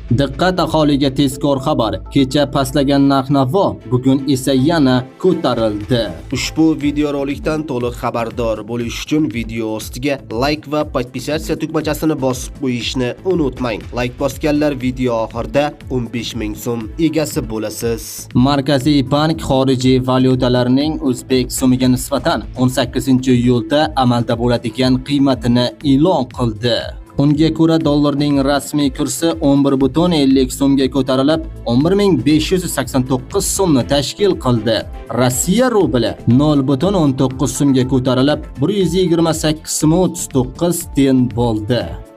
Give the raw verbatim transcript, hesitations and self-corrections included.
Diqqat aholiga tezkor xabar. Kecha pastlagan narx-navo bugun esa yana ko'tarildi. Ushbu videorolikdan to'liq xabardor bo'lish uchun video ostiga like va podpisatsiya tugmachasini bosib qo'yishni unutmang. Like bosganlar video oxirida o'n besh ming so'm egasi bo'lasiz. Markaziy bank xorijiy valyutalarning o'zbek so'miga nisbatan o'n sakkizinchi iyulda amalda bo'ladigan qiymatini e'lon qildi. Unga ko'ra dollarning rasmiy kursi o'n bir butun ellik so'mga ko'tarilib, o'n bir ming besh yuz sakson to'qqiz so'mni tashkil qildi. Rossiya rubli nol butun o'n to'qqiz so'mga ko'tarilib, bir yuz yigirma sakkiz so'm o'ttiz to'qqiz tiyin bo'ldi.